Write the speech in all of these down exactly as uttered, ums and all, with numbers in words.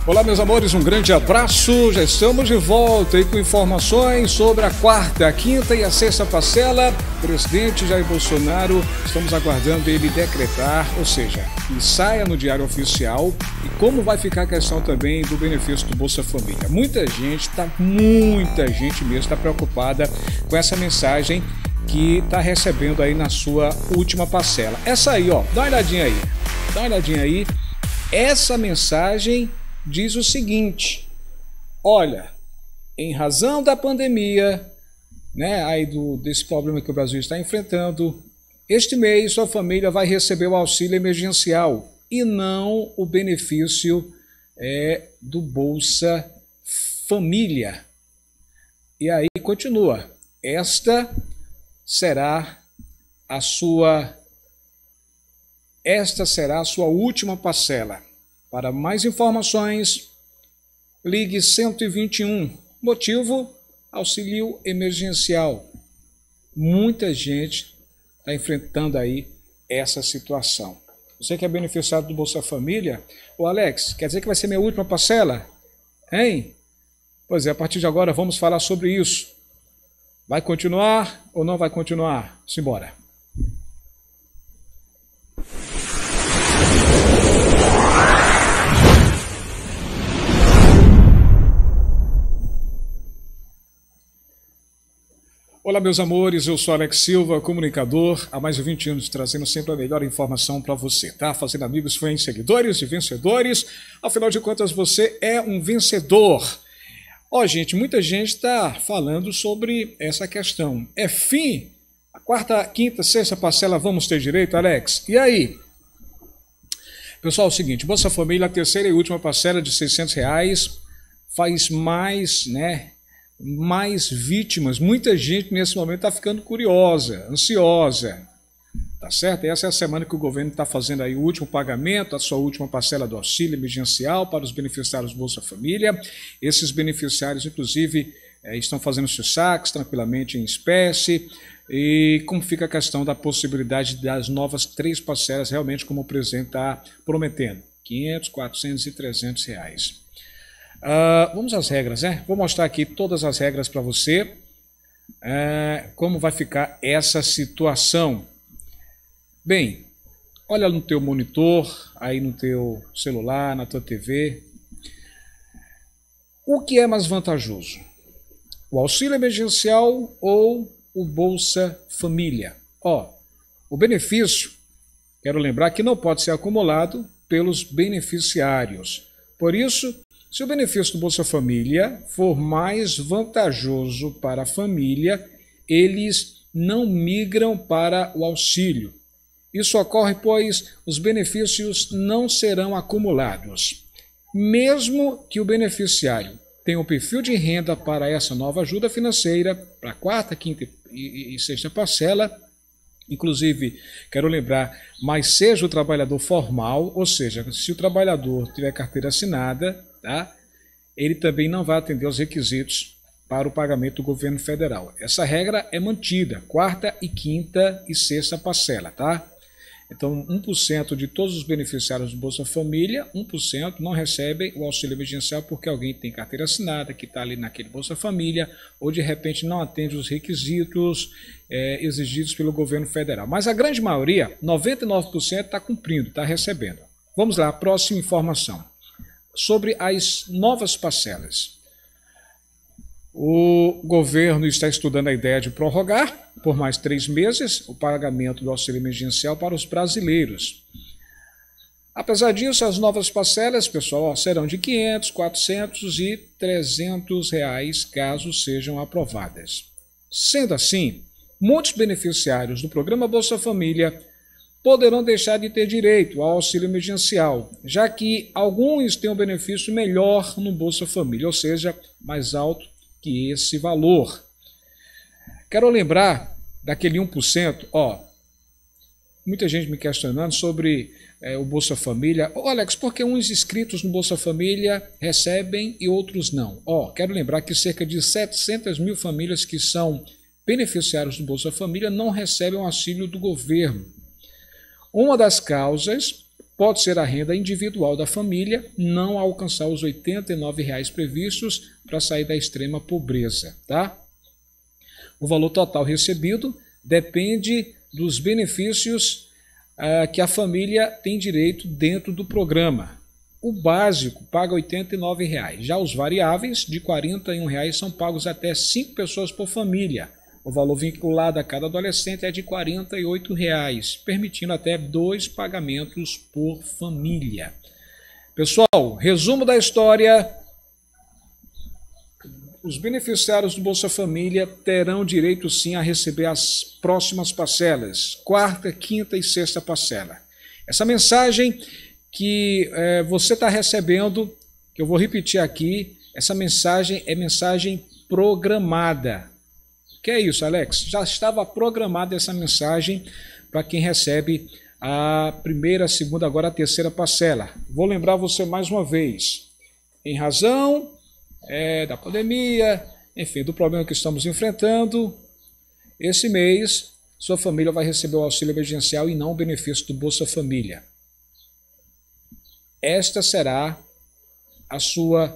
Olá, meus amores, um grande abraço. Já estamos de volta aí com informações sobre a quarta, a quinta e a sexta parcela. Presidente Jair Bolsonaro, estamos aguardando ele decretar, ou seja, que saia no Diário Oficial, e como vai ficar a questão também do benefício do Bolsa Família. Muita gente, tá, muita gente mesmo está preocupada com essa mensagem que está recebendo aí na sua última parcela. Essa aí, ó, dá uma olhadinha aí, dá uma olhadinha aí. Essa mensagem diz o seguinte: olha, em razão da pandemia, né, aí do, desse problema que o Brasil está enfrentando, este mês sua família vai receber o auxílio emergencial e não o benefício é, do Bolsa Família. E aí continua, esta será a sua, esta será a sua última parcela. Para mais informações, ligue cento e vinte e um, motivo, auxílio emergencial. Muita gente está enfrentando aí essa situação. Você que é beneficiário do Bolsa Família, ô Alex, quer dizer que vai ser minha última parcela? Hein? Pois é, a partir de agora vamos falar sobre isso. Vai continuar ou não vai continuar? Simbora. Olá, meus amores, eu sou Alex Silva, comunicador, há mais de vinte anos trazendo sempre a melhor informação para você, tá? Fazendo amigos, fãs, seguidores e vencedores, afinal de contas você é um vencedor. Ó, gente, muita gente está falando sobre essa questão. É fim? A quarta, quinta, sexta parcela vamos ter direito, Alex? E aí? Pessoal, é o seguinte, Bolsa Família, a terceira e última parcela de seiscentos reais, faz mais, né? mais vítimas. Muita gente nesse momento está ficando curiosa, ansiosa, tá certo? Essa é a semana que o governo está fazendo aí o último pagamento, a sua última parcela do auxílio emergencial para os beneficiários do Bolsa Família. Esses beneficiários, inclusive, é, estão fazendo seus saques tranquilamente em espécie. E como fica a questão da possibilidade das novas três parcelas, realmente como o presidente está prometendo, quinhentos, quatrocentos e trezentos reais. Uh, vamos às regras, né? Vou mostrar aqui todas as regras para você, uh, como vai ficar essa situação. Bem, olha no teu monitor, aí no teu celular, na tua T V. O que é mais vantajoso? O auxílio emergencial ou o Bolsa Família? Ó, o benefício, quero lembrar que não pode ser acumulado pelos beneficiários. Por isso, se o benefício do Bolsa Família for mais vantajoso para a família, eles não migram para o auxílio. Isso ocorre pois os benefícios não serão acumulados. Mesmo que o beneficiário tenha um perfil de renda para essa nova ajuda financeira, para a quarta, quinta e sexta parcela, inclusive, quero lembrar, mas seja o trabalhador formal, ou seja, se o trabalhador tiver carteira assinada, tá? Ele também não vai atender aos requisitos para o pagamento do governo federal. Essa regra é mantida, quarta e quinta e sexta parcela, tá? Então, um por cento de todos os beneficiários do Bolsa Família, um por cento não recebem o auxílio emergencial porque alguém tem carteira assinada, que está ali naquele Bolsa Família, ou de repente não atende os requisitos é, exigidos pelo governo federal. Mas a grande maioria, noventa e nove por cento, está cumprindo, está recebendo. Vamos lá, próxima informação. Sobre as novas parcelas. O governo está estudando a ideia de prorrogar por mais três meses o pagamento do auxílio emergencial para os brasileiros. Apesar disso, as novas parcelas, pessoal, serão de quinhentos, quatrocentos e trezentos reais, caso sejam aprovadas. Sendo assim, muitos beneficiários do programa Bolsa Família poderão deixar de ter direito ao auxílio emergencial, já que alguns têm um benefício melhor no Bolsa Família, ou seja, mais alto que esse valor. Quero lembrar daquele um por cento, ó, muita gente me questionando sobre é, o Bolsa Família. Ô, Alex, por que uns inscritos no Bolsa Família recebem e outros não? Ó, quero lembrar que cerca de setecentas mil famílias que são beneficiários do Bolsa Família não recebem o auxílio do governo. Uma das causas pode ser a renda individual da família não alcançar os oitenta e nove reais previstos para sair da extrema pobreza, tá? O valor total recebido depende dos benefícios ah, que a família tem direito dentro do programa. O básico paga oitenta e nove reais. Já os variáveis de quarenta e um reais são pagos até cinco pessoas por família. O valor vinculado a cada adolescente é de quarenta e oito reais, permitindo até dois pagamentos por família. Pessoal, resumo da história. Os beneficiários do Bolsa Família terão direito sim a receber as próximas parcelas, quarta, quinta e sexta parcela. Essa mensagem que é, você está recebendo, que eu vou repetir aqui, essa mensagem é mensagem programada. O que é isso, Alex? Já estava programada essa mensagem para quem recebe a primeira, a segunda, agora a terceira parcela. Vou lembrar você mais uma vez, em razão é, da pandemia, enfim, do problema que estamos enfrentando, esse mês sua família vai receber o auxílio emergencial e não o benefício do Bolsa Família. Esta será a sua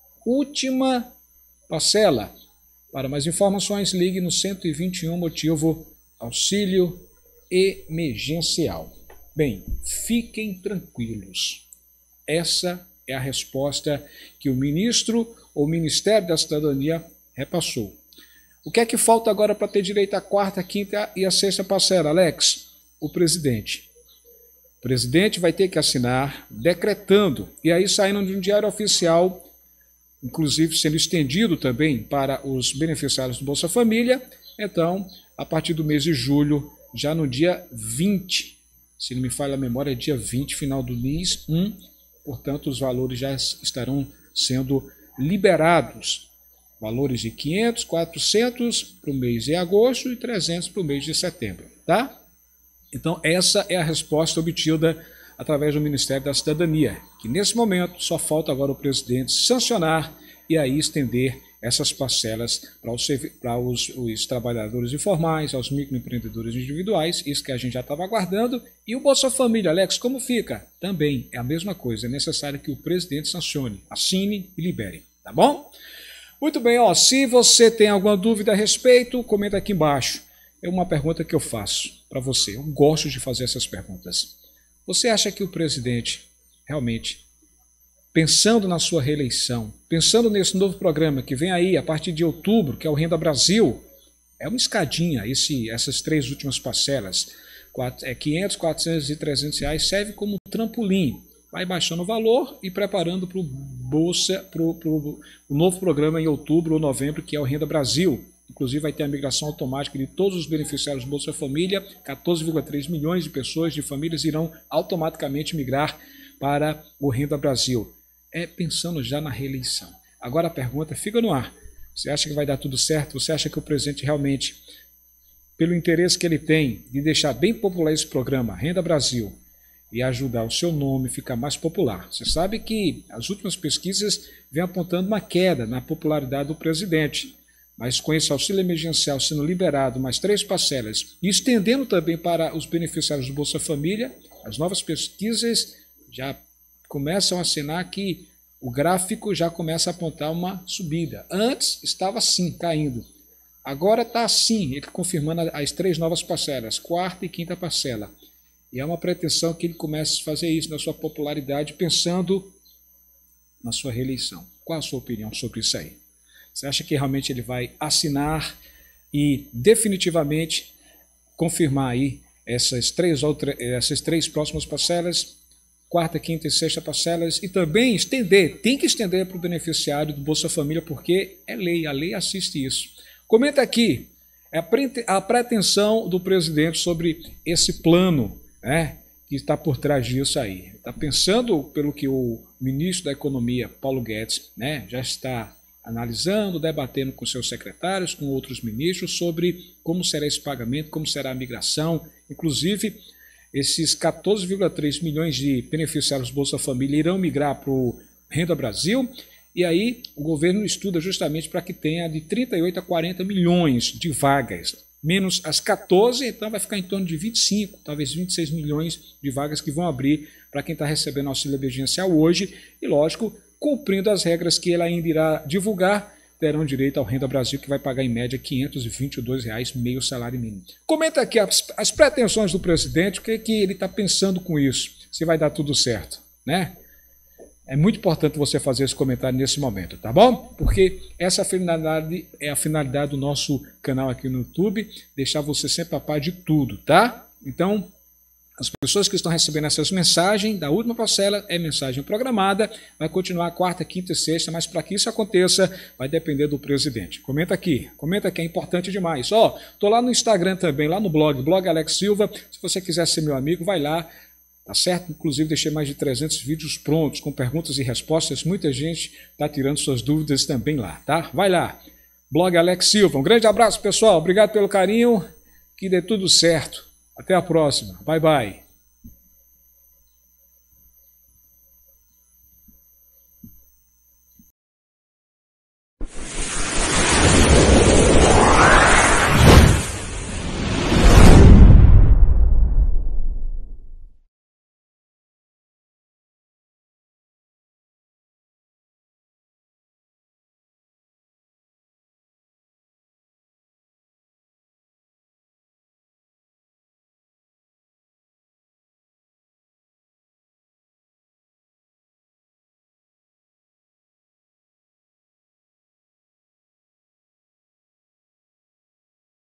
última parcela. Para mais informações, ligue no cento e vinte e um, motivo auxílio emergencial. Bem, fiquem tranquilos. Essa é a resposta que o ministro ou Ministério da Cidadania repassou. O que é que falta agora para ter direito à quarta, quinta e a sexta parcela, Alex? O presidente. O presidente vai ter que assinar decretando, e aí saindo de um diário oficial, inclusive sendo estendido também para os beneficiários do Bolsa Família. Então, a partir do mês de julho, já no dia vinte, se não me falha a memória, é dia vinte, final do mês um, portanto, os valores já estarão sendo liberados. Valores de quinhentos, quatrocentos para o mês de agosto e trezentos para o mês de setembro, tá? Então, essa é a resposta obtida através do Ministério da Cidadania, que nesse momento só falta agora o presidente sancionar e aí estender essas parcelas para os, para os, os trabalhadores informais, aos microempreendedores individuais, isso que a gente já estava aguardando. E o Bolsa Família, Alex, como fica? Também é a mesma coisa, é necessário que o presidente sancione, assine e libere, tá bom? Muito bem, ó, se você tem alguma dúvida a respeito, comenta aqui embaixo. É uma pergunta que eu faço para você, eu gosto de fazer essas perguntas. Você acha que o presidente, realmente, pensando na sua reeleição, pensando nesse novo programa que vem aí a partir de outubro, que é o Renda Brasil, é uma escadinha, esse, essas três últimas parcelas, quatro, é, quinhentos, quatrocentos e trezentos reais, serve como trampolim, vai baixando o valor e preparando para o Bolsa, para o novo programa em outubro ou novembro, que é o Renda Brasil. Inclusive vai ter a migração automática de todos os beneficiários do Bolsa Família, quatorze vírgula três milhões de pessoas, de famílias, irão automaticamente migrar para o Renda Brasil. É pensando já na reeleição. Agora a pergunta fica no ar. Você acha que vai dar tudo certo? Você acha que o presidente realmente, pelo interesse que ele tem de deixar bem popular esse programa, Renda Brasil, e ajudar o seu nome a ficar mais popular? Você sabe que as últimas pesquisas vêm apontando uma queda na popularidade do presidente. Mas com esse auxílio emergencial sendo liberado, mais três parcelas, e estendendo também para os beneficiários do Bolsa Família, as novas pesquisas já começam a assinar que o gráfico já começa a apontar uma subida. Antes estava assim, caindo. Agora está assim, ele confirmando as três novas parcelas, quarta e quinta parcela. E é uma pretensão que ele comece a fazer isso na sua popularidade, pensando na sua reeleição. Qual a sua opinião sobre isso aí? Você acha que realmente ele vai assinar e definitivamente confirmar aí essas três, outra, essas três próximas parcelas, quarta, quinta e sexta parcelas, e também estender, tem que estender para o beneficiário do Bolsa Família, porque é lei, a lei assiste isso. Comenta aqui a pretensão do presidente sobre esse plano, né, que está por trás disso aí. Está pensando, pelo que o ministro da Economia, Paulo Guedes, né, já está analisando, debatendo com seus secretários, com outros ministros, sobre como será esse pagamento, como será a migração. Inclusive, esses quatorze vírgula três milhões de beneficiários do Bolsa Família irão migrar para o Renda Brasil, e aí o governo estuda justamente para que tenha de trinta e oito a quarenta milhões de vagas, menos as quatorze, então vai ficar em torno de vinte e cinco, talvez vinte e seis milhões de vagas que vão abrir para quem está recebendo auxílio emergencial hoje e, lógico, cumprindo as regras que ela ainda irá divulgar, terão direito ao Renda Brasil, que vai pagar em média quinhentos e vinte e dois reais, meio salário mínimo. Comenta aqui as, as pretensões do presidente, o que, que ele está pensando com isso, se vai dar tudo certo, né? É muito importante você fazer esse comentário nesse momento, tá bom? Porque essa finalidade é a finalidade do nosso canal aqui no YouTube, deixar você sempre a par de tudo, tá? Então, as pessoas que estão recebendo essas mensagens da última parcela é mensagem programada, vai continuar quarta, quinta e sexta, mas para que isso aconteça vai depender do presidente. Comenta aqui, comenta que é importante demais. Ó, tô lá no Instagram também, lá no blog, blog Alex Silva, se você quiser ser meu amigo, vai lá. Tá certo? Inclusive deixei mais de trezentos vídeos prontos com perguntas e respostas. Muita gente está tirando suas dúvidas também lá, tá? Vai lá. Blog Alex Silva. Um grande abraço, pessoal. Obrigado pelo carinho. Que dê tudo certo. Até a próxima. Bye, bye.